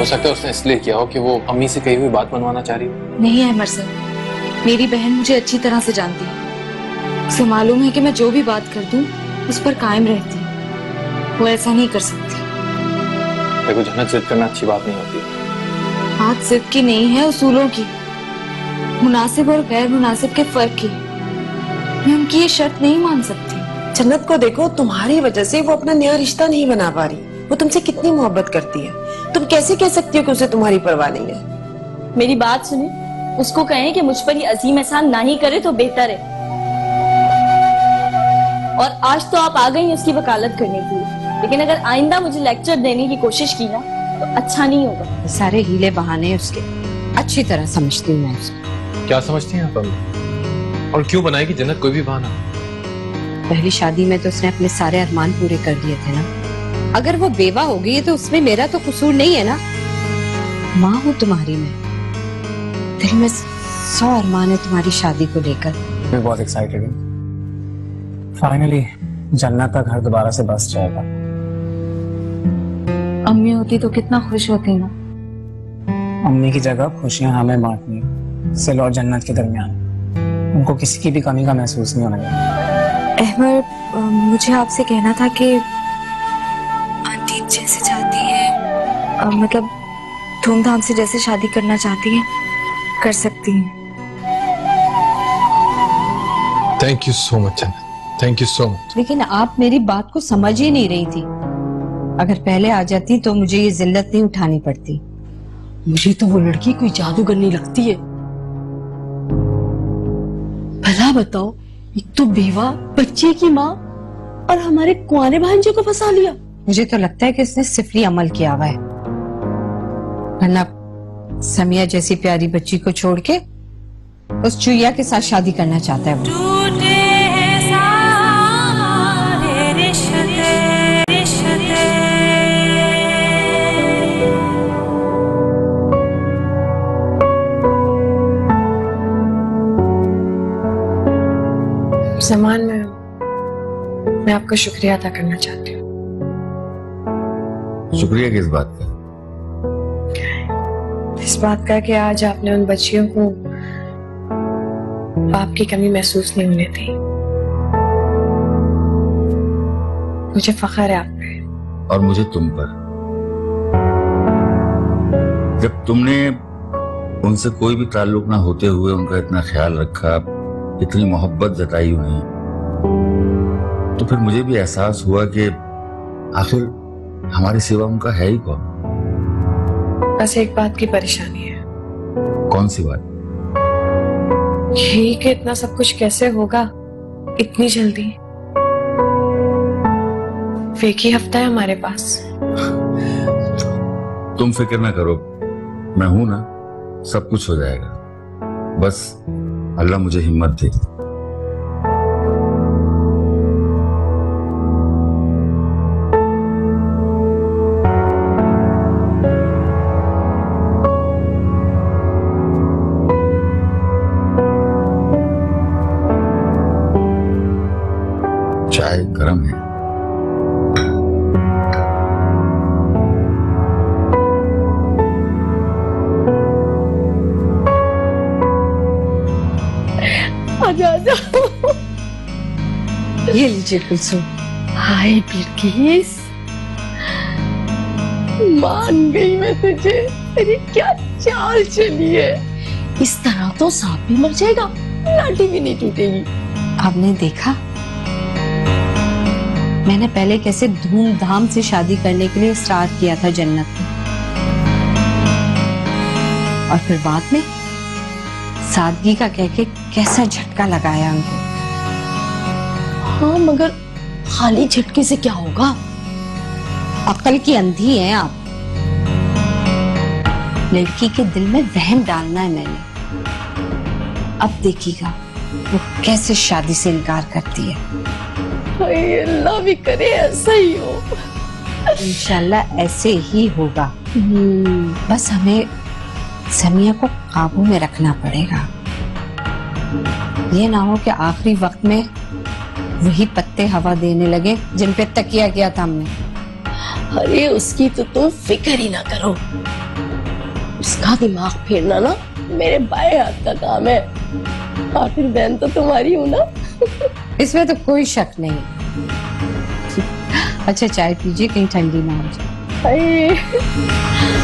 हो सकता है उसने इसलिए किया हो कि वो अम्मी से कही हुई बात मनवाना चाह रही हो। नहीं है अहमद सर, मेरी बहन मुझे अच्छी तरह से जानती है। उसे मालूम है कि मैं जो भी बात कर दूं उस पर कायम रहती हूँ। वो ऐसा नहीं कर सकती। देखो जन्नत, जिद करना अच्छी बात नहीं होती। बात जिद की नहीं है, उसूलों की, मुनासिब और गैर मुनासिब के फर्क की। मैं उनकी ये शर्त नहीं मान सकती। जन्नत को देखो, तुम्हारी वजह से वो अपना नया रिश्ता नहीं बना पा रही। वो तुमसे कितनी मोहब्बत करती है, तुम कैसे कह सकती हो कि उसे तुम्हारी परवाह नहीं है। मेरी बात सुनिए, उसको कहें कि मुझ पर ये अजीम एहसान ना ही करे तो बेहतर है। और आज तो आप आ गई उसकी वकालत करने के लिए, लेकिन अगर आइंदा मुझे लेक्चर देने की कोशिश की ना तो अच्छा नहीं होगा। सारे हीले बहाने उसके अच्छी तरह समझती हूँ मैं उसको। क्या समझती हैं आप अम्मी? और क्यों बनाएगी जन्नत कोई भी बहाना? पहली शादी में तो उसने अपने सारे अरमान पूरे कर दिए थे ना। अगर वो बेवा हो गई है तो उसमें मेरा तो कसूर नहीं है ना। माँ हूँ तुम्हारी मैं, दिल में 100 अरमान है तुम्हारी शादी को लेकर। मैं बहुत एक्साइटेड हूँ। फाइनली जन्नत का घर दोबारा से बस जाएगा। अम्मी होती तो कितना खुश होती ना। अम्मी की जगह खुशियां हमें बांटनी, सिल और जन्नत के दरमियान। उनको किसी की भी कमी का महसूस नहीं होना चाहिए। अहमद, मुझे आपसे कहना था कि आंटी जैसे चाहती है, मतलब धूमधाम से जैसे शादी करना चाहती है कर सकती हैं। Thank you so much Jannat, thank you so much. लेकिन आप मेरी बात को समझ ही नहीं रही थी। अगर पहले आ जाती तो मुझे ये जिल्लत नहीं उठानी पड़ती। मुझे तो वो लड़की कोई जादूगरनी लगती है। भला बताओ, एक तो बेवा, बच्चे की माँ, और हमारे कुंवारे भांजे को फंसा लिया। मुझे तो लगता है कि उसने सिफरी अमल किया हुआ है, वरना समिया जैसी प्यारी बच्ची को छोड़ के उस चुईया के साथ शादी करना चाहता है वो। ज़मान, मैं आपका शुक्रिया अदा करना चाहती हूँ। शुक्रिया किस बात का? इस बात का कि आज आपने उन बच्चियों को बाप की कमी महसूस नहीं होने दी। मुझे फख्र है आप पे और मुझे तुम पर। जब तुमने उनसे कोई भी ताल्लुक ना होते हुए उनका इतना ख्याल रखा, इतनी मोहब्बत जताई उन्हें, तो फिर मुझे भी एहसास हुआ कि आखिर हमारे सिवा उनका है ही कौन। बस एक बात की परेशानी है। कौन सी बात? यही कि इतना सब कुछ कैसे होगा इतनी जल्दी। एक ही हफ्ता है हमारे पास। तुम फिक्र ना करो, मैं हूं ना, सब कुछ हो जाएगा। बस अल्लाह मुझे हिम्मत दे। चाय गरम है। आजा। ये लीजिए कुलसुम। हाय बिल्किस, मान गई मैं तुझे। अरे क्या चाल चली है। इस तरह तो सांप भी मर जाएगा, लाठी भी नहीं टूटेगी। आपने देखा मैंने पहले कैसे धूमधाम से शादी करने के लिए स्टार्ट किया था जन्नत में, और फिर बाद में सादगी का कह के कैसा झटका लगाया उनको। हाँ, मगर खाली झटके से क्या होगा? अकल की अंधी हैं आप। लड़की के दिल में वहम डालना है मैंने। अब देखिएगा वो कैसे शादी से इनकार करती है। अल्लाह भी करे ऐसा ही हो। इंशाल्लाह ऐसे ही होगा। बस हमें समिया को काबू में रखना पड़ेगा। ये ना हो कि आखिरी वक्त में वही पत्ते हवा देने लगे जिन पे तकिया किया था हमने। अरे उसकी तो तुम फिक्र ही ना करो। उसका दिमाग फेरना ना मेरे बाएं हाथ का काम है। आखिर बहन तो तुम्हारी हूं ना। इसमें तो कोई शक नहीं। अच्छा चाय पीजिए, कहीं ठंडी ना हो जाए।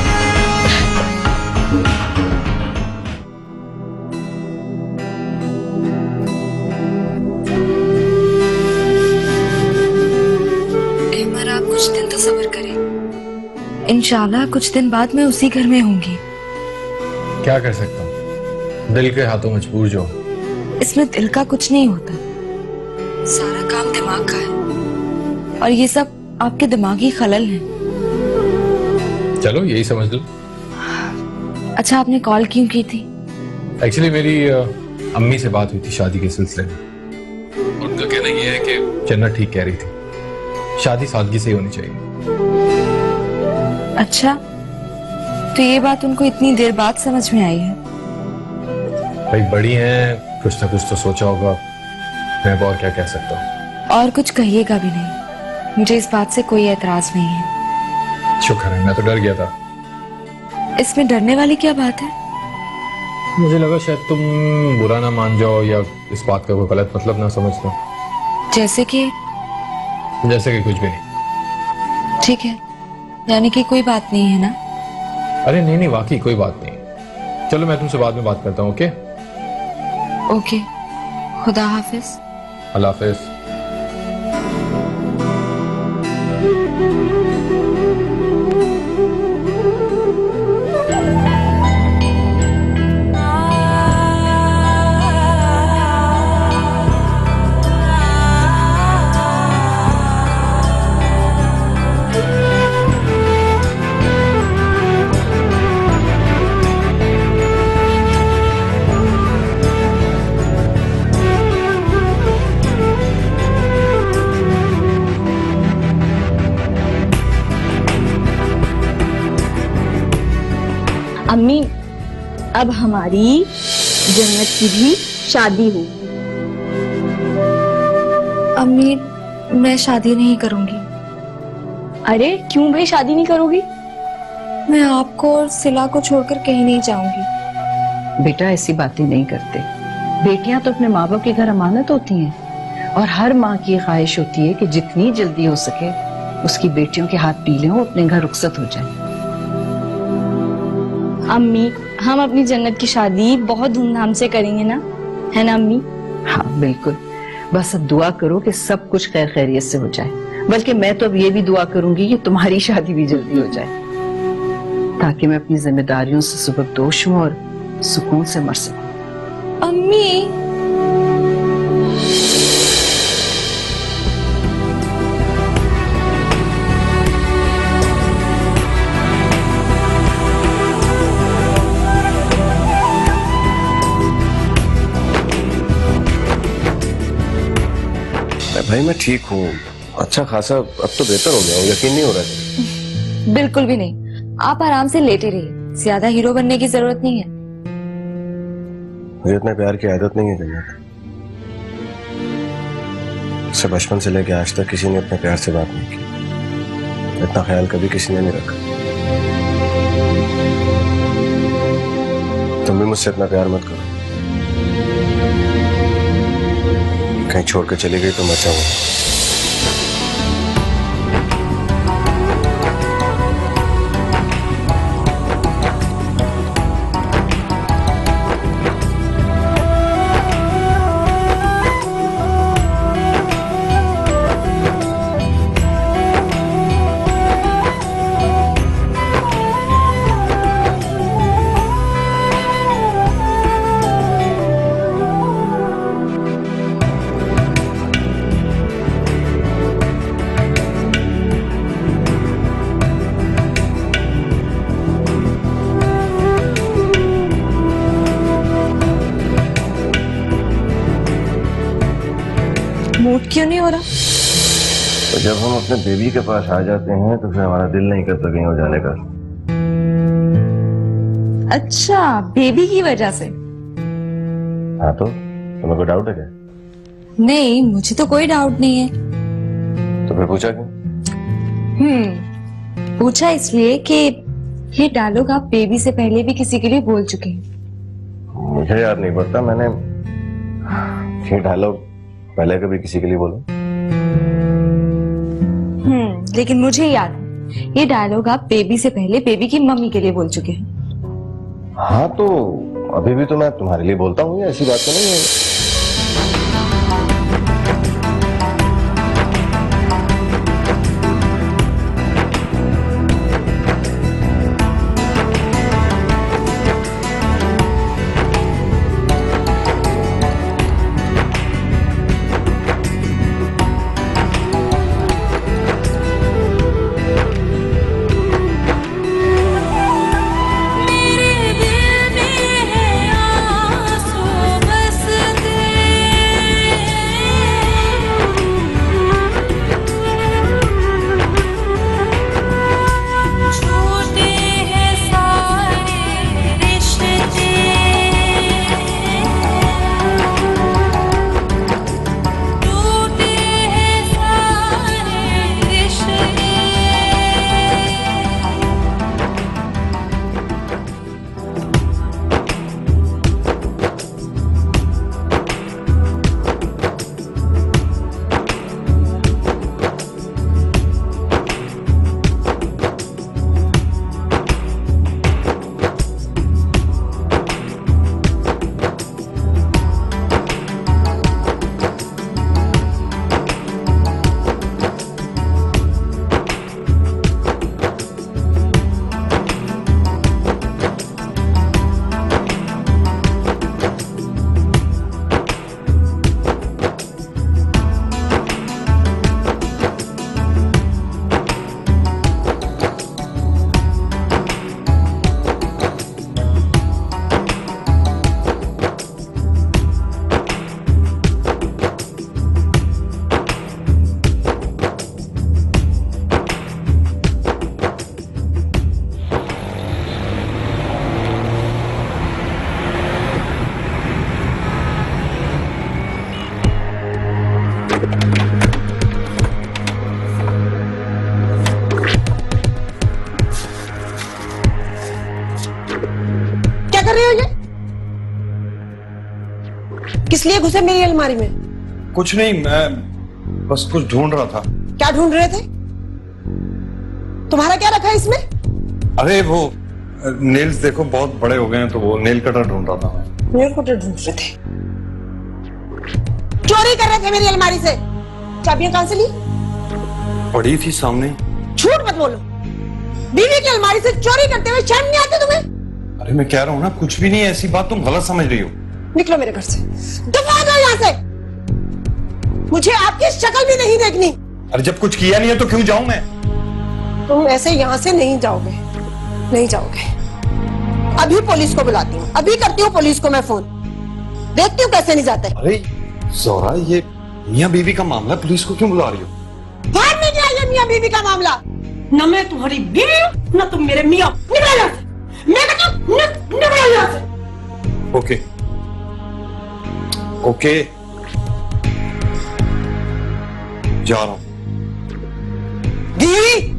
आप कुछ दिन तो सब्र करें, इंशाल्लाह कुछ दिन बाद मैं उसी घर में होंगी। क्या कर सकता हूँ, दिल के हाथों मजबूर जो। इसमें दिल का कुछ नहीं होता, सारा काम दिमाग का है और ये सब आपके दिमागी खलल हैं। चलो यही समझ लो। अच्छा आपने कॉल क्यों की थी? एक्चुअली मेरी अम्मी से बात हुई थी शादी के सिलसिले में। उनका कहना यह है कि जन्नत ठीक कह रही थी, शादी सादगी से ही होनी चाहिए। अच्छा, तो ये बात उनको इतनी देर बाद समझ में आई है? भाई बड़ी हैं, कुछ ना कुछ तो सोचा होगा। मैं और क्या कह सकता हूँ। और कुछ कहिएगा भी नहीं, मुझे इस बात से कोई एतराज नहीं है। शुक्र है, मैं तो डर गया था। इसमें डरने वाली क्या बात है? मुझे लगा शायद तुम बुरा ना मान जाओ या इस बात का कोई गलत मतलब ना समझ लो। जैसे कि कुछ भी नहीं। ठीक है, यानी कि कोई बात नहीं है ना? अरे नहीं, वाकई कोई बात नहीं। चलो मैं तुमसे बाद में बात करता हूँ। ओके ओके, खुदा हाफिज। अल्लाह हाफिज। अम्मी, अब हमारी जन्नत की भी शादी होगी। अम्मी, मैं शादी नहीं करूंगी। अरे क्यों भाई शादी नहीं करोगी? मैं आपको और सिला को छोड़कर कहीं नहीं जाऊंगी। बेटा ऐसी बातें नहीं करते। बेटियां तो अपने माँ बाप के घर अमानत होती हैं और हर माँ की ख्वाहिश होती है कि जितनी जल्दी हो सके उसकी बेटियों के हाथ पीले हो, अपने घर रुखसत हो जाए। अम्मी, हम अपनी जन्नत की शादी बहुत धूमधाम से करेंगे ना, है ना अम्मी? हाँ बिल्कुल, बस अब दुआ करो कि सब कुछ खैर खैरियत से हो जाए। बल्कि मैं तो अब ये भी दुआ करूंगी कि तुम्हारी शादी भी जल्दी हो जाए, ताकि मैं अपनी जिम्मेदारियों से सुबकदोश हूँ और सुकून से मर सकूं। अम्मी, भाई मैं ठीक हूँ, अच्छा खासा अब तो बेहतर हो गया हूँ, यकीन नहीं हो रहा है। बिल्कुल भी नहीं, आप आराम से लेटे रहिए, ज्यादा हीरो बनने की जरूरत नहीं है। मुझे इतना प्यार की आदत नहीं है जन्नत। से बचपन से लेके आज तक किसी ने अपने प्यार से बात नहीं की, इतना ख्याल कभी किसी ने नहीं रखा। तुम भी मुझसे इतना प्यार मत करो, कहीं छोड़ के चली गई तो मैं चाहूंगा। मूड क्यों नहीं हो रहा? तो जब हम अपने बेबी के पास आ जाते हैं तो फिर हमारा दिल नहीं करता कहीं हो जाने का। अच्छा, बेबी की वजह से? हाँ तो तुम्हें कोई डाउट है क्या? नहीं, मुझे तो कोई डाउट नहीं है। तो फिर पूछा क्यों? पूछा इसलिए कि ये डायलॉग आप बेबी से पहले भी किसी के लिए बोल चुके हैं। मुझे याद नहीं पड़ता मैंने ये डायलॉग पहले कभी किसी के लिए बोला। लेकिन मुझे याद है ये डायलॉग आप बेबी से पहले बेबी की मम्मी के लिए बोल चुके हैं। हाँ तो अभी भी तो मैं तुम्हारे लिए बोलता हूँ, ऐसी बात तो नहीं है। किस लिए घुसे मेरी अलमारी में? कुछ नहीं, मैं बस कुछ ढूंढ रहा था। क्या ढूंढ रहे थे? तुम्हारा क्या रखा है इसमें? अरे वो नेल्स देखो बहुत बड़े हो गए हैं, तो वो नेल कटर ढूंढ रहा था। नेल कटर ढूंढ रहे थे? चोरी कर रहे थे मेरी अलमारी से। चाबियां कहां से ली? पड़ी थी सामने। झूठ मत बोलो, बीवी की अलमारी से चोरी करते हुए शर्म नहीं आती तुम्हें? अरे मैं कह रहा हूँ ना, कुछ भी नहीं है, ऐसी बात तुम गलत समझ रही हो। निकलो मेरे घर से, दफा हो जाओ यहाँ से। मुझे आपकी शक्ल भी नहीं देखनी। अरे जब कुछ किया नहीं है तो क्यों जाऊं मैं? तुम ऐसे यहाँ से नहीं जाओगे, नहीं जाओगे। अभी पुलिस को बुलाती हूँ, अभी करती हूँ पुलिस को मैं फोन, देखती हूँ कैसे नहीं जाते। अरे ज़ोहरा, ये मियाँ बीवी का मामला, पुलिस को क्यों बुला रही हो? बाहर नहीं गया ये मियाँ बीवी का मामला। न मैं तुम्हारी बीवी हूँ, न तुम मेरे मियाँ। निकलो यहाँ से, मैं कहता हूँ निकलो यहाँ से। ओके ओके, जा रहा हूं। बीवी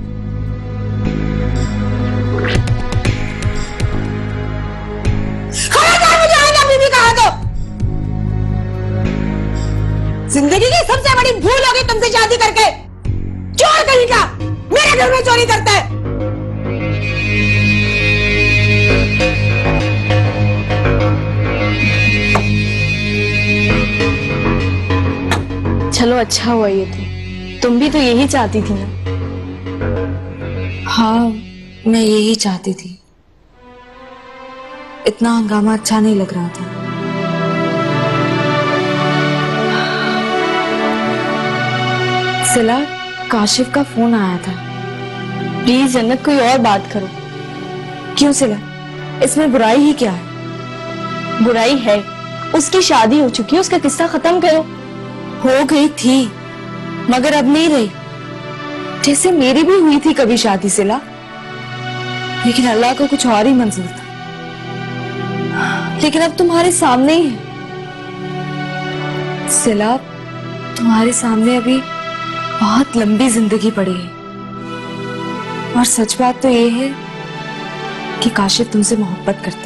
खबरदार, मुझे आएगा बीवी कहा तो। जिंदगी की सबसे बड़ी भूल होगी तुमसे शादी करके। चोर कहीं का मेरे घर में चोरी करता है। चलो अच्छा हुआ ये थी, तुम भी तो यही चाहती थी ना? हाँ, मैं यही चाहती थी। इतना हंगामा अच्छा नहीं लग रहा था। सिला, काशिफ का फोन आया था। प्लीज जन्नत, कोई और बात करो। क्यों सिला, इसमें बुराई ही क्या है? बुराई है, उसकी शादी हो चुकी है, उसका किस्सा खत्म करो। हो गई थी मगर अब नहीं रही, जैसे मेरी भी हुई थी कभी शादी सिला, लेकिन अल्लाह को कुछ और ही मंजूर था। लेकिन अब तुम्हारे सामने ही है सिला, तुम्हारे सामने अभी बहुत लंबी जिंदगी पड़ी है। और सच बात तो ये है कि काशिफ तुमसे मोहब्बत करता।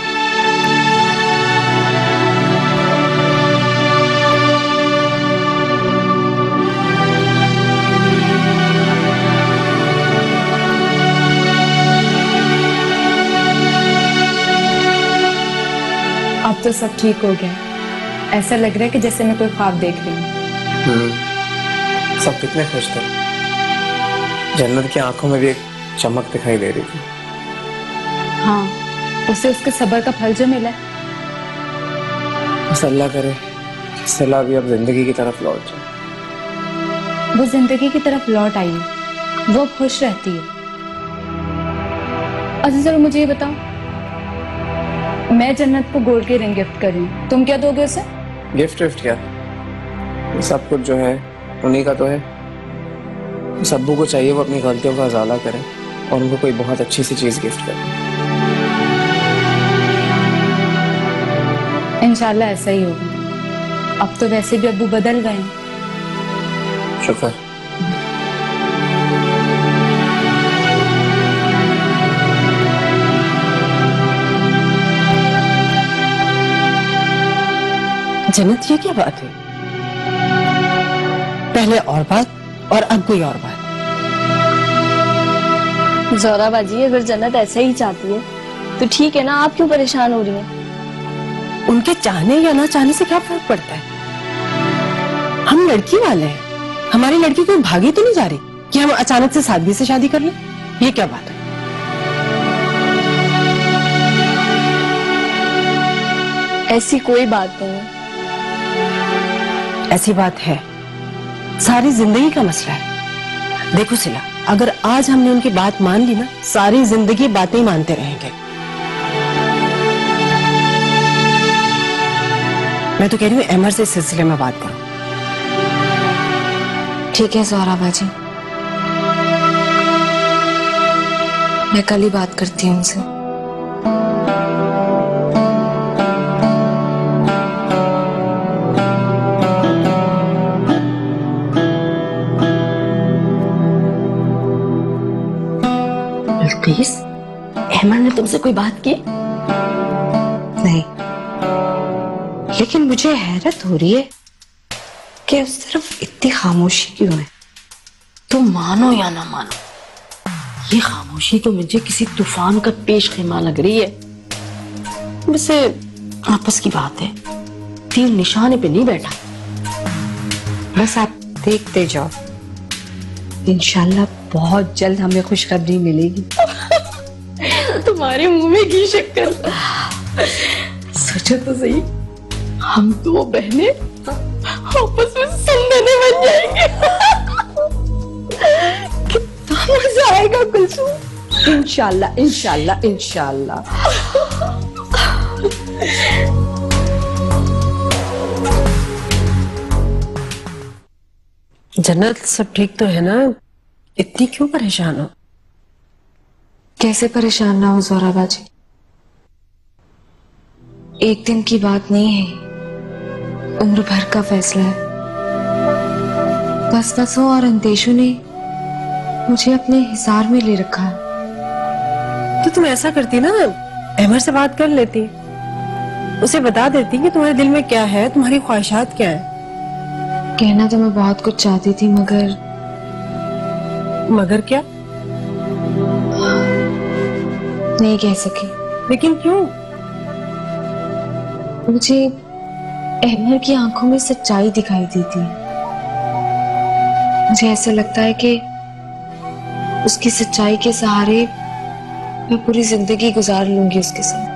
अब तो सब ठीक हो गया। ऐसा लग रहा है कि जैसे मैं कोई ख्वाब देख रही हूँ। सब कितने खुश थे। जन्नत की आंखों में भी एक चमक दिखाई दे रही थी। हाँ, उसे उसके सब्र का फल जो मिला। बस अल्लाह करे सिला भी अब जिंदगी की तरफ लौट जाए। वो जिंदगी की तरफ लौट आई है, वो खुश रहती है। अच्छा चलो मुझे ये बताओ, मैं जन्नत को गोल्ड के रिंग गिफ्ट कर रही हूँ, तुम क्या दोगे उसे? गिफ्ट विफ्ट क्या, ये सब कुछ जो है उन्हीं का तो है। उस अब्बू को चाहिए वो अपनी गलतियों का उजाला करे और उनको कोई बहुत अच्छी सी चीज गिफ्ट करे। इंशाल्लाह ऐसा ही होगा। अब तो वैसे भी अब्बू बदल गए हैं। शुक्र। जन्नत ये क्या बात है? पहले और बात और अब कोई और बात। जोहरा बाजी, अगर जन्नत ऐसे ही चाहती है तो ठीक है ना, आप क्यों परेशान हो रही हैं? उनके चाहने या ना चाहने से क्या फर्क पड़ता है? हम लड़की वाले हैं, हमारी लड़की कोई भागी तो नहीं जा रही कि हम अचानक से सादगी से शादी कर लें। ये क्या बात है? ऐसी कोई बात नहीं है। ऐसी बात है, सारी जिंदगी का मसला है। देखो सिला, अगर आज हमने उनकी बात मान ली ना, सारी जिंदगी बातें मानते रहेंगे। मैं तो कह रही हूँ अमर से इस सिलसिले में बात करो। ठीक है जोहरा बाजी, मैं कल ही बात करती हूँ उनसे। प्लीज, अहमद ने तुमसे कोई बात की? नहीं, लेकिन मुझे हैरत हो रही है कि उस तरफ इतनी खामोशी क्यों है। तुम मानो या ना मानो, ये खामोशी तो मुझे किसी तूफान का पेश खेमा लग रही है। वैसे आपस की बात है, तीर निशाने पे नहीं बैठा। बस आप देखते जाओ, इंशाल्लाह बहुत जल्द हमें खुशखबरी मिलेगी। तुम्हारे मुंह में घी शक्कर। सोचो तो सही, हम दो बहनें आपस में संदने बन जाएंगे। कितना मजा आएगा कुलसुम। इंशाल्लाह इंशाल्लाह इंशाल्लाह। जन्नत सब ठीक तो है ना? इतनी क्यों परेशान हो? कैसे परेशान ना हो जोहरा बाजी, एक दिन की बात नहीं है, उम्र भर का फैसला है। वसवसों और अंदेशों ने मुझे अपने हिसार में ले रखा है। तो तुम ऐसा करती ना, अमर से बात कर लेती, उसे बता देती कि तुम्हारे दिल में क्या है, तुम्हारी ख्वाहिशात क्या है। कहना तो मैं बहुत कुछ चाहती थी, मगर क्या? नहीं कह सकी। लेकिन क्यों? मुझे अहमर की आंखों में सच्चाई दिखाई देती है। मुझे ऐसा लगता है कि उसकी सच्चाई के सहारे मैं पूरी जिंदगी गुजार लूंगी उसके साथ।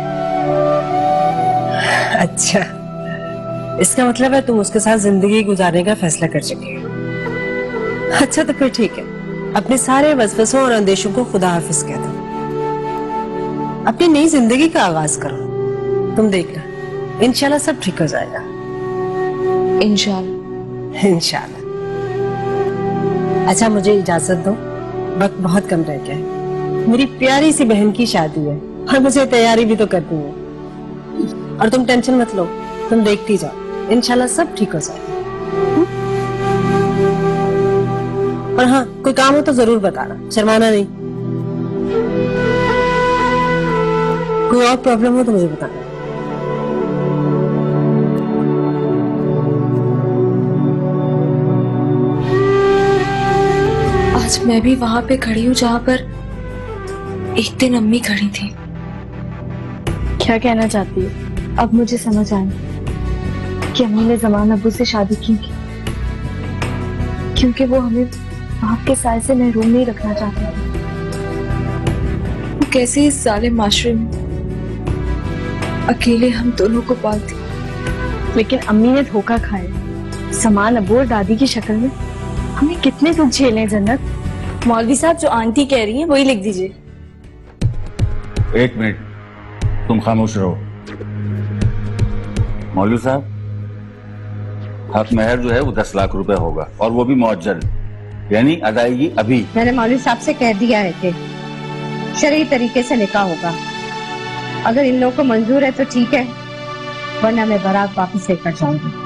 अच्छा, इसका मतलब है तुम उसके साथ जिंदगी गुजारने का फैसला कर चुकी हो। अच्छा तो फिर ठीक है, अपने सारे वसवसों और अंदेशों को खुदा हाफिज कह दो, अपनी नई जिंदगी का आगाज करो। तुम देखना, इंशाल्लाह सब ठीक हो जाएगा। इंशाल्लाह इंशाल्लाह। अच्छा मुझे इजाजत दो, वक्त बहुत कम रह गया है। मेरी प्यारी सी बहन की शादी है और मुझे तैयारी भी तो करनी है। और तुम टेंशन मत लो, तुम देखती जाओ, इंशाल्लाह सब ठीक हो जाएगा। और हाँ, कोई काम हो तो जरूर बताना, शर्माना नहीं। कोई और प्रॉब्लम हो तो मुझे बताना। आज मैं भी वहां पे खड़ी हूँ जहां पर एक दिन अम्मी खड़ी थी। क्या कहना चाहती है? अब मुझे समझ आया कि अम्मी ने जमान अब्बू से शादी क्यों की, क्योंकि वो हमें बाप के साय से महरूम नहीं रखना चाहते थे। वो कैसे इस जालिम माशरे में अकेले हम दोनों को पालती। लेकिन अम्मी ने धोखा खाया, समान अब्बू और दादी की शक्ल में। हमें कितने दुख झेले जन्नत। मौलवी साहब जो आंटी कह रही हैं वही लिख दीजिए। एक मिनट, तुम खामोश रहो। मौलवी साहब, हक महर जो है वो 10 लाख रुपए होगा और वो भी मुअज्जल, यानी अदायगी अभी। मैंने मौलवी साहब से कह दिया है कि शरई तरीके से निकाह होगा। अगर इन लोगों को मंजूर है तो ठीक है, वरना मैं बारात वापस लेकर जाऊंगी।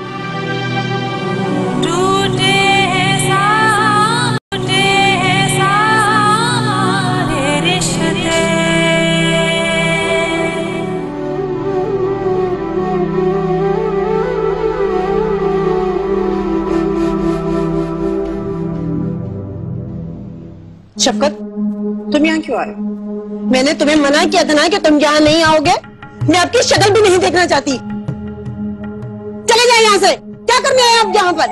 शफकत, तुम यहाँ क्यों आए? मैंने तुम्हें मना किया था ना कि तुम यहाँ नहीं आओगे। मैं आपकी शक्ल भी नहीं देखना चाहती। चले जाए यहाँ से। क्या करने आए आप यहाँ पर?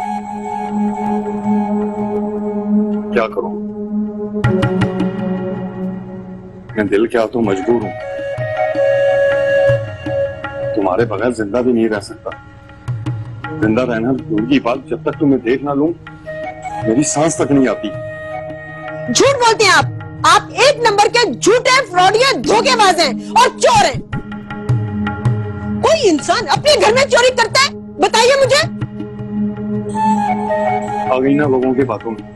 क्या करूं? मैं दिल क्या तो मजबूर हूं। तुम्हारे बगैर जिंदा भी नहीं रह सकता। जिंदा रहना दूर की बात, जब तक तुम्हें देख ना लूं मेरी सांस तक नहीं आती। झूठ बोलते हैं आप एक नंबर के झूठे, फ्रॉडिया, धोखेबाज हैं और चोर हैं। कोई इंसान अपने घर में चोरी करता है? बताइए मुझे। आ गई ना लोगों की बातों में।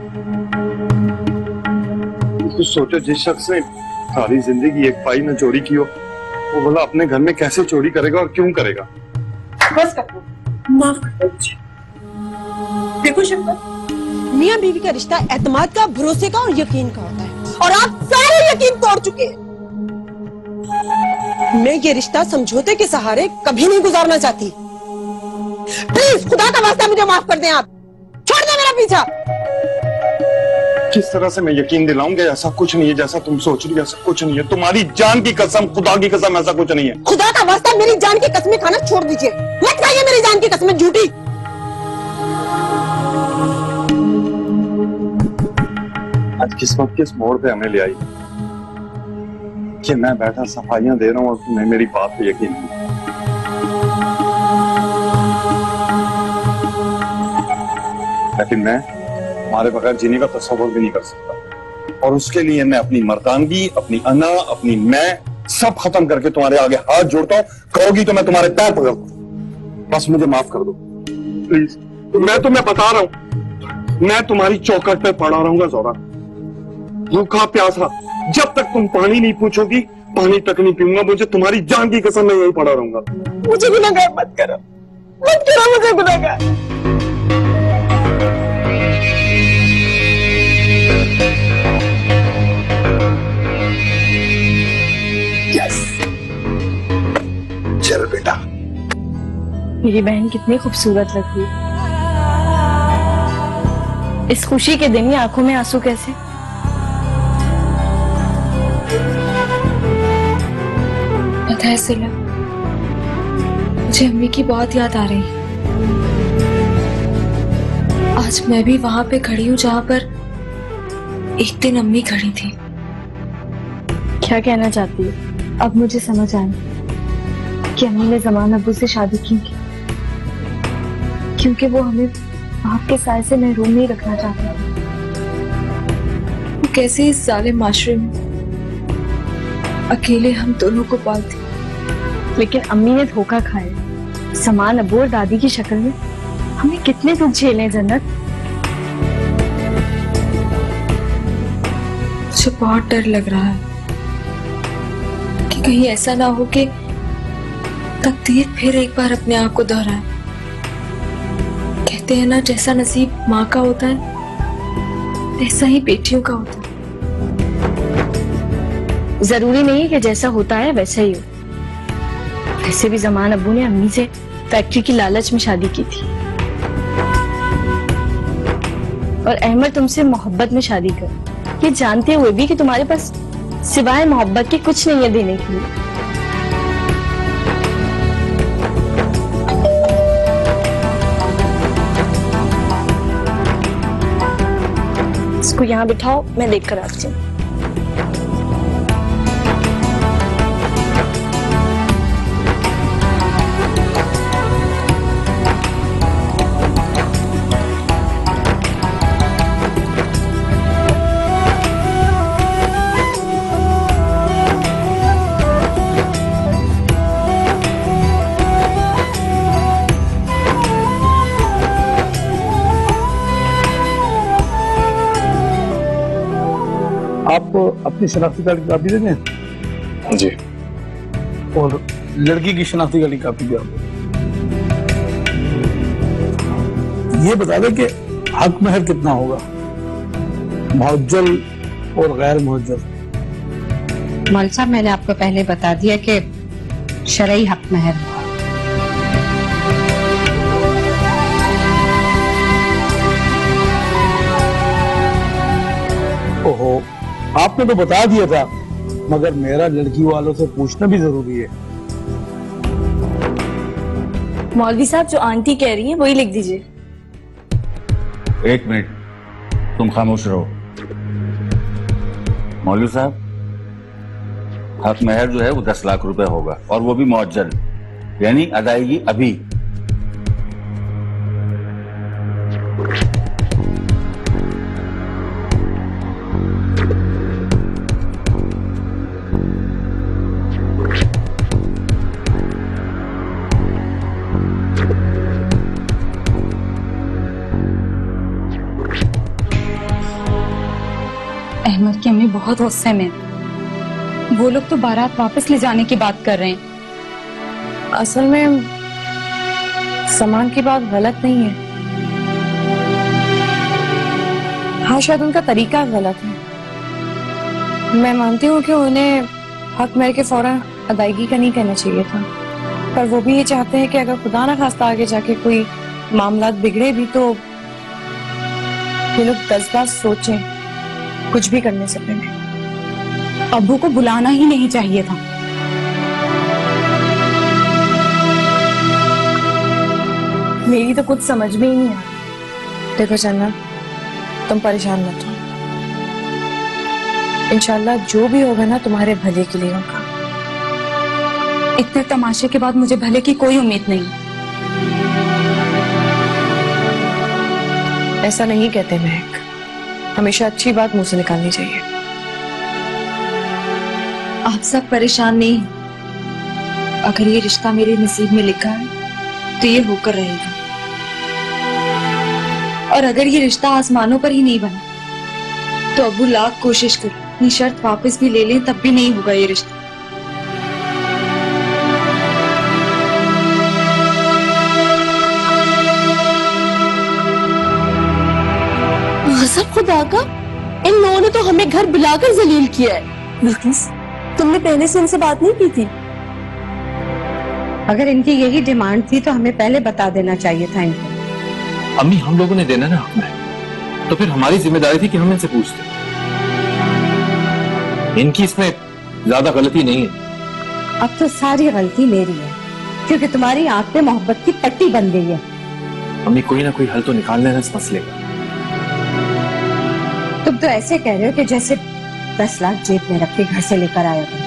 कुछ सोचो, जिस शख्स ने सारी जिंदगी एक पाई में चोरी की हो, वो बोला अपने घर में कैसे चोरी करेगा और क्यों करेगा? बस कर दो, माफ कर दो। देखो शफकत, मियां बीवी का रिश्ता एतमाद का, भरोसे का और यकीन का होता है, और आप सारे यकीन तोड़ चुके हैं। मैं ये रिश्ता समझौते के सहारे कभी नहीं गुजारना चाहती। प्लीज खुदा का वास्ता मुझे माफ कर दें। आप छोड़ दें मेरा पीछा। किस तरह से मैं यकीन दिलाऊंगा ऐसा कुछ नहीं है जैसा तुम सोच रही हो। ऐसा कुछ नहीं है, तुम्हारी जान की कसम, खुदा की कसम, ऐसा कुछ नहीं है। खुदा का वास्ता मेरी जान की कसमें खाना छोड़ दीजिए। मत खाइए मेरी जान की कसमें झूठी। आज किस्मत किस मोड़ पे हमें ले आई कि मैं बैठा सफाइयां दे रहा हूं और तुम्हें मेरी बात पे यकीन नहीं। लेकिन मैं तुम्हारे बगैर जीने का तस्वर भी नहीं कर सकता, और उसके लिए मैं अपनी मर्दानगी, अपनी अना, अपनी मैं सब खत्म करके तुम्हारे आगे हाथ जोड़ता हूं। कहोगी तो मैं तुम्हारे पैर पकड़, बस मुझे माफ कर दो प्लीज। मैं तुम्हें बता रहा हूं, मैं तुम्हारी चौखट पे पड़ा रहूंगा जोरा, भूखा प्यासा। जब तक तुम पानी नहीं पूछोगी पानी तक नहीं पीऊंगा। मुझे तुम्हारी जान की कसम मैं यही पड़ा रहूंगा। मुझे गुनहगार मत करो, मत करो मुझे गुनहगार। यस, चल बेटा। मेरी बहन कितनी खूबसूरत लगती है। इस खुशी के दिन ही आंखों में आंसू कैसे? पता है सिला, मुझे अम्मी की बहुत याद आ रही है। आज मैं भी वहां पे खड़ी हूँ जहां पर एक दिन अम्मी खड़ी थी। क्या कहना चाहती है? अब मुझे समझ आया कि अम्मी ने जमान अब्बू से शादी क्यों की, क्योंकि वो हमें बाप के साय से महरूम नहीं रखना चाहते थे। वो कैसे इस जालिम माशरे में अकेले हम दोनों को पालती। लेकिन अम्मी ने धोखा खाया, समान अब्बू और दादी की शक्ल में। हमें कितने दुख झेले जन्नत। मुझे बहुत डर लग रहा है कि कहीं ऐसा ना हो कि तकदीर फिर एक बार अपने आप को दोहराए। कहते हैं ना, जैसा नसीब माँ का होता है ऐसा ही बेटियों का होता है। जरूरी नहीं है कि जैसा होता है वैसा ही हो। वैसे भी जमान अब्बू ने अम्मी से फैक्ट्री की लालच में शादी की थी और अहमद तुमसे मोहब्बत में शादी कर, ये जानते हुए भी कि तुम्हारे पास सिवाय मोहब्बत के कुछ नहीं है देने के लिए। इसको यहाँ बिठाओ, मैं देख कर आती हूँ। आप अपनी शनाख्ती कार्ड की कापी दे दें जी, और लड़की की शनाख्ती कार्ड की कापी भी आप ये बता दें कि हक महर कितना होगा, मुअज्जल और गैर मुअज्जल। मौलवी साहब, मैंने आपको पहले बता दिया कि शरई हक महर होगा। ओहो, आपने तो बता दिया था, मगर मेरा लड़की वालों से पूछना भी जरूरी है। मौलवी साहब, जो आंटी कह रही है वही लिख दीजिए। एक मिनट, तुम खामोश रहो। मौलवी साहब, हक महर जो है वो 10 लाख रुपए होगा, और वो भी मुअज्जल, यानी अदायगी अभी। अहमद की अम्मी बहुत गुस्से में है। वो लोग तो बारात वापस ले जाने की बात कर रहे हैं। असल में सामान की बात गलत नहीं है, हाँ शायद उनका तरीका गलत है। मैं मानती हूँ कि उन्हें हक महर के फौरन अदायगी का नहीं कहना चाहिए था, पर वो भी ये चाहते हैं कि अगर खुदा ना खास्ता आगे जाके कोई मामला बिगड़े भी तो ये लोग 10 बार सोचें कुछ भी करने से पहले। अब्बू को बुलाना ही नहीं चाहिए था। मेरी तो कुछ समझ में ही नहीं आ रहा। देखो चन्ना, तुम परेशान मत हो, इंशाल्लाह जो भी होगा ना तुम्हारे भले के लिए होगा। इतने तमाशे के बाद मुझे भले की कोई उम्मीद नहीं। ऐसा नहीं कहते महक, हमेशा अच्छी बात मुंह से निकालनी चाहिए। आप सब परेशान नहीं, अगर ये रिश्ता मेरे नसीब में लिखा है तो ये होकर रहेगा, और अगर ये रिश्ता आसमानों पर ही नहीं बना तो अब्बू लाख कोशिश कर अपनी शर्त वापस भी ले लें तब भी नहीं होगा ये रिश्ता। गज़ब खुदा का, इन लोगों ने तो हमें घर बुलाकर जलील किया है। बिल्किस, तुमने पहले से इनसे बात नहीं की थी? अगर इनकी यही डिमांड थी तो हमें पहले बता देना चाहिए था इनको। अम्मी, हम लोगों ने देना ना हक महर, तो फिर हमारी जिम्मेदारी थी कि हम इनसे पूछते। इनकी इसमें ज्यादा गलती नहीं है। अब तो सारी गलती मेरी है, क्योंकि तुम्हारी आंख में मोहब्बत की पट्टी बन गई है। अम्मी, कोई ना कोई हल तो निकाल लेना इस मसले का। तुम तो ऐसे कह रहे हो कि जैसे 10 लाख जेब में रख के घर से लेकर आया था।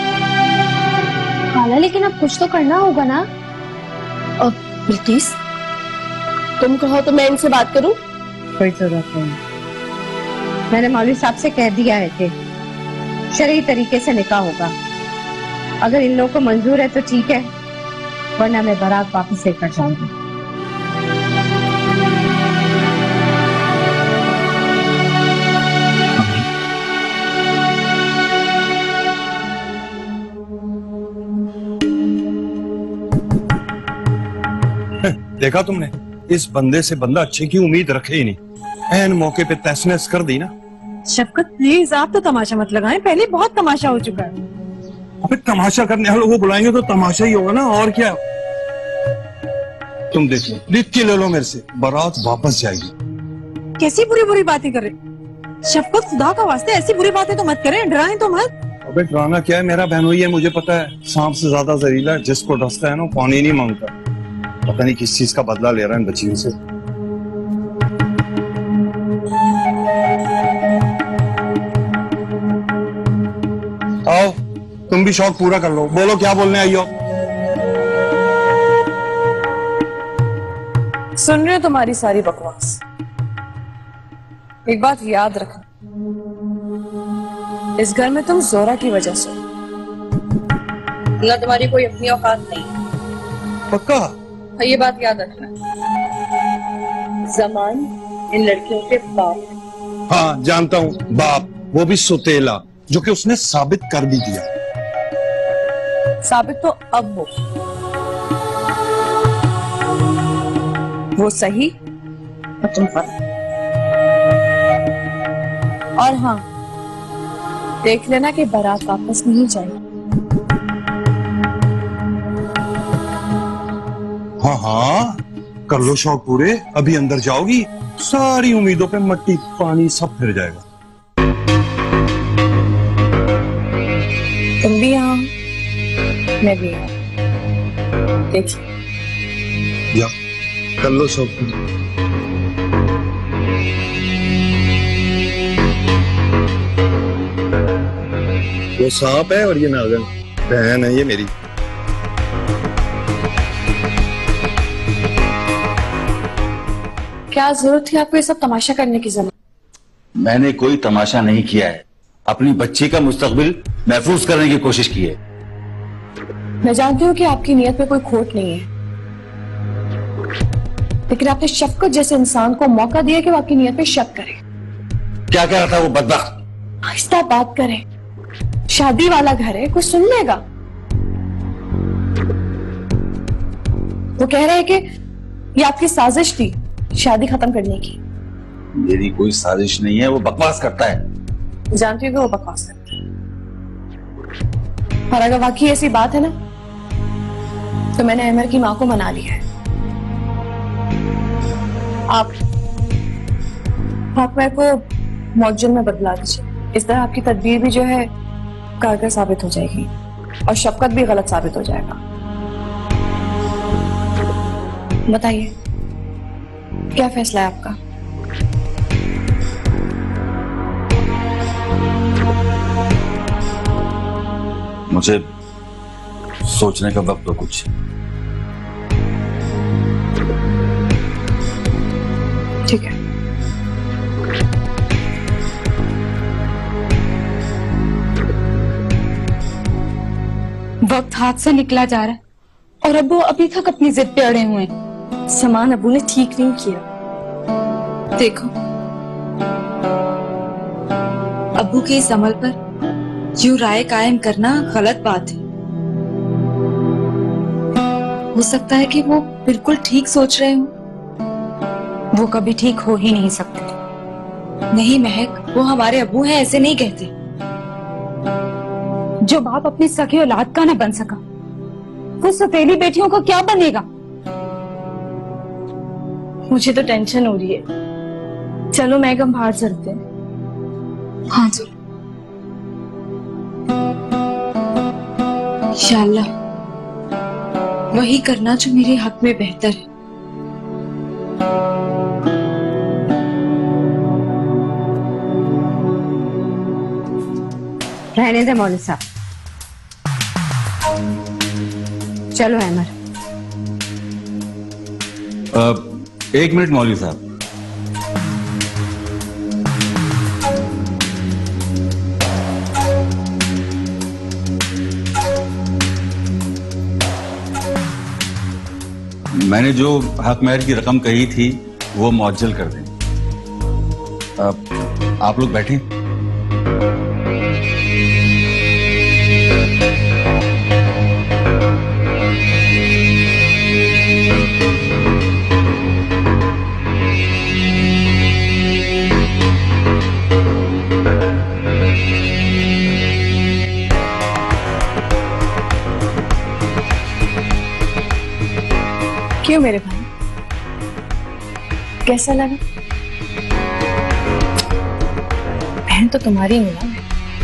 खाला, लेकिन अब कुछ तो करना होगा ना। अब बिल्किस, तुम कहो तो मैं इनसे बात करूं? कोई जरूरत नहीं। मैंने मौलवी साहब से कह दिया है कि शरई तरीके से निकाह होगा। अगर इन लोगों को मंजूर है तो ठीक है, वरना मैं बारात वापस लेकर जाऊंगी। देखा तुमने, इस बंदे से बंदा अच्छे की उम्मीद रखे ही नहीं। ऐन मौके पे तहस नहस कर दी ना। शफकत प्लीज आप तो तमाशा मत लगाएं, पहले बहुत तमाशा हो चुका है। अबे तमाशा करने वालों को बुलाएंगे तो तमाशा ही होगा ना, और क्या। तुम देख लो, लिख के ले लो मेरे से, बारात वापस जाएगी। कैसी बुरी बुरी बातें कर रहे शफकत, खुदा का वास्ते ऐसी बुरी बातें तो मत करें, डराएं तो मत। अबे डराना क्या है, मेरा बहनोई है, मुझे पता है। सांप से ज्यादा जहरीला है, जिसको डसता है ना पानी नहीं मांगता। पता नहीं किस चीज का बदला ले रहा है इन बच्चियों से। आओ तुम भी शौक पूरा कर लो, बोलो क्या बोलने आई हो। सुन रहे हो तुम्हारी सारी बकवास। एक बात याद रखना, इस घर में तुम जोरा की वजह से, यहाँ तुम्हारी कोई अपनी औकात नहीं। पक्का? हाँ, ये बात याद रखना। जमान इन लड़कियों के बाप। हाँ जानता हूँ, बाप, वो भी सुतेला, जो कि उसने साबित कर भी दिया। साबित तो अब हो, वो सही और तुम गलत। और हाँ, देख लेना कि बारात वापस नहीं जाएगी। हाँ हाँ कर लो शौक पूरे, अभी अंदर जाओगी सारी उम्मीदों पे मट्टी पानी सब फिर जाएगा। तुम भी यहाँ, मैं भी यहाँ, देखिए। या कर लो शौक पूरे। वो सांप है और ये नागन, बहन है ये मेरी। क्या जरूरत थी आपको ये सब तमाशा करने की? जरूरत मैंने कोई तमाशा नहीं किया है, अपनी बच्ची का मुस्तकबिल महफूज करने की कोशिश की है। मैं जानती हूँ कि आपकी नीयत में कोई खोट नहीं है, लेकिन आपने शफकत जैसे इंसान को मौका दिया कि वो आपकी नीयत पे शक करे। क्या कह रहा था वो बदबख्त? आहिस्ता बात करें, शादी वाला घर है, कुछ सुन लेगा। वो कह रहे हैं कि ये आपकी साजिश थी शादी खत्म करने की। मेरी कोई साजिश नहीं है, वो बकवास करता है। जानती हूँ कि वो बकवास करता है, और अगर वाकई ऐसी बात है ना, तो मैंने अमर की माँ को मना लिया है। आप मेरे को मौजूद में बदला दीजिए, इस तरह आपकी तदबीर भी जो है कारगर साबित हो जाएगी और शफकत भी गलत साबित हो जाएगा। बताइए क्या फैसला है आपका? मुझे सोचने का वक्त दो कुछ। ठीक है। वक्त हाथ से निकला जा रहा है और अब्बू अभी तक अपनी जिद पे अड़े हुए हैं। सामान अब्बू ने ठीक नहीं किया। देखो, अब्बू के इस अमल पर यूं राय कायम करना गलत बात है। हो सकता है कि वो बिल्कुल ठीक सोच रहे हो। वो कभी ठीक हो ही नहीं सकते। नहीं महक, वो हमारे अब्बू हैं, ऐसे नहीं कहते। जो बाप अपनी सगी औलाद का न बन सका, वो सौतेली बेटियों का क्या बनेगा? मुझे तो टेंशन हो रही है। चलो मैगम बाहर चलते हैं। हाँ चलो। इंशाअल्लाह वही करना जो मेरे हक में बेहतर है। रहने दे मौलवी साहब, चलो अहमद। एक मिनट मौलवी साहब। मैंने जो हक महर की रकम कही थी वो मुअज्जल कर दें। आप लोग बैठे। मेरे भाई, कैसा लगा? बहन तो तुम्हारी हूं ना।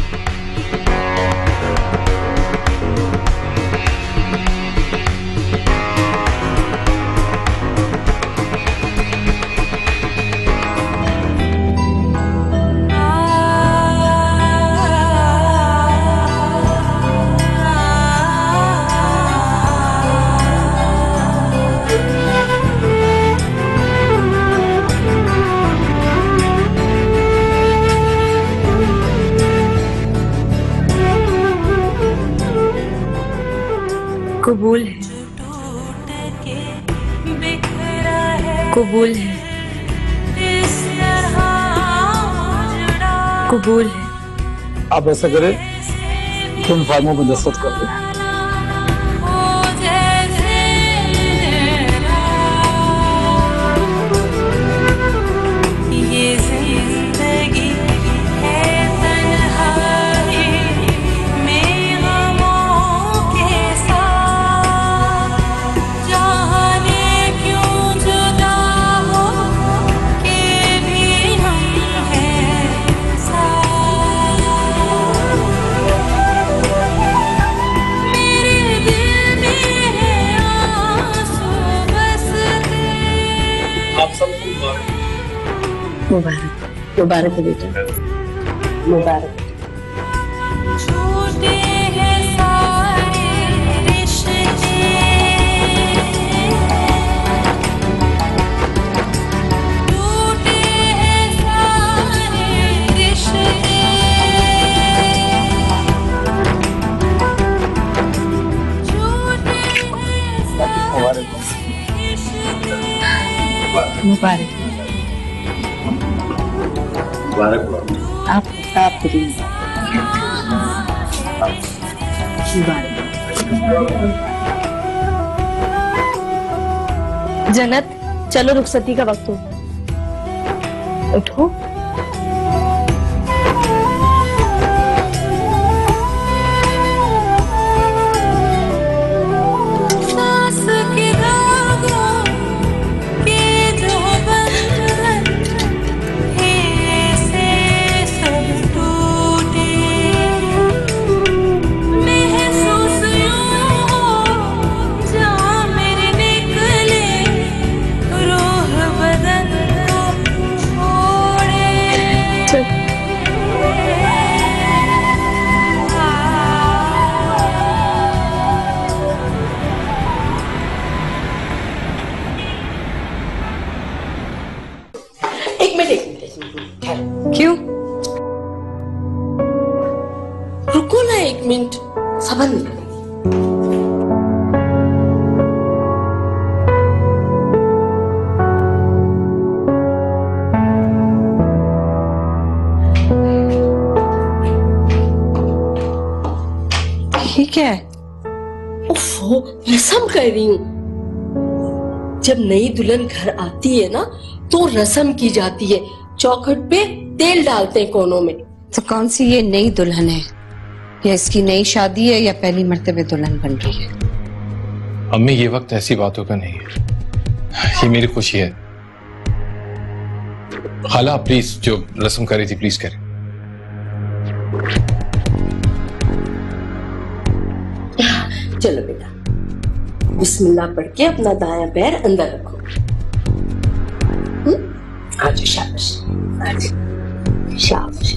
कबूल है, कबूल है, कबूल है। आप ऐसा करें कि उन फार्मों में दस्तखत कर दें। मुबारक मुबारक है बेटा, मुबारक। मुबारक आप जन्नत, चलो रुखसती का वक्त हो, उठो। क्यों? रुको ना एक मिनट, सबर नहीं। ये क्या है? ओफो, रस्म कर रही हूँ। जब नई दुल्हन घर आती है ना तो रस्म की जाती है, चौखट पे तेल डालते हैं कोनों में। तो कौन सी ये नई दुल्हन है? या इसकी नई शादी है या पहली मर्तबे दुल्हन बन रही है? अम्मी, ये वक्त ऐसी बातों का नहीं है, ये मेरी खुशी है। खाला प्लीज, जो रस्म कर रही थी प्लीज करें। चलो बेटा, बिस्मिल्लाह पढ़ के अपना दायां पैर अंदर रखो। आज शाबाश, आज शाबाश।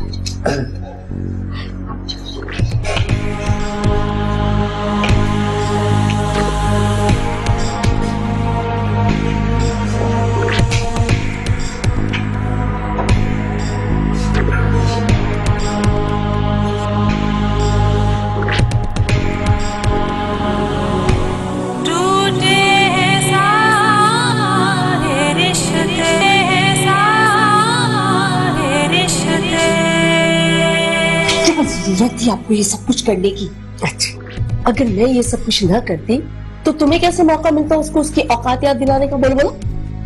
जरूरत थी आपको ये सब कुछ करने की? अच्छा, अगर मैं ये सब कुछ ना करती तो तुम्हें कैसे मौका मिलता उसको उसकी औकात याद दिलाने का? बोलो बोलो।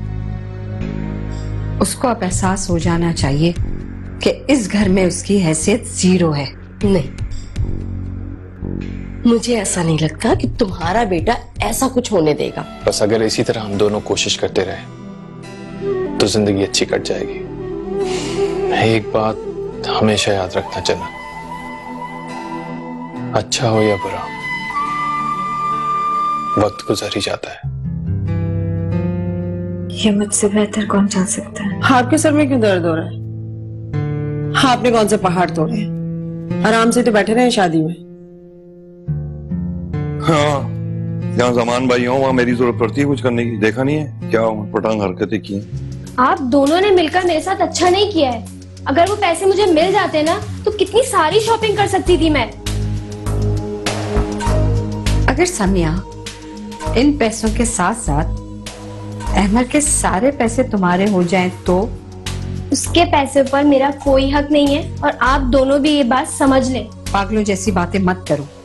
उसको अब एहसास हो जाना चाहिए कि इस घर में उसकी हैसियत जीरो है। नहीं, मुझे ऐसा नहीं लगता कि तुम्हारा बेटा ऐसा कुछ होने देगा। बस अगर इसी तरह हम दोनों कोशिश करते रहे तो जिंदगी अच्छी कट जाएगी। एक बात हमेशा याद रखना चलना, अच्छा हो या बुरा, वक्त गुजर ही जाता है। ये मुझसे बेहतर कौन जान सकता है? आपके सर में क्यों दर्द हो रहा है? आपने कौन से पहाड़ तोड़े हैं? आराम से तो बैठे रहे शादी में। हाँ, जहाँ जमान भाई हो वहाँ मेरी जरूरत पड़ती है कुछ करने की। देखा नहीं है क्या पटांग हरकतें की? आप दोनों ने मिलकर मेरे साथ अच्छा नहीं किया है। अगर वो पैसे मुझे मिल जाते ना तो कितनी सारी शॉपिंग कर सकती थी मैं। अगर समिया इन पैसों के साथ साथ अहमद के सारे पैसे तुम्हारे हो जाएं तो? उसके पैसे पर मेरा कोई हक नहीं है और आप दोनों भी ये बात समझ लें। पागलों जैसी बातें मत करो।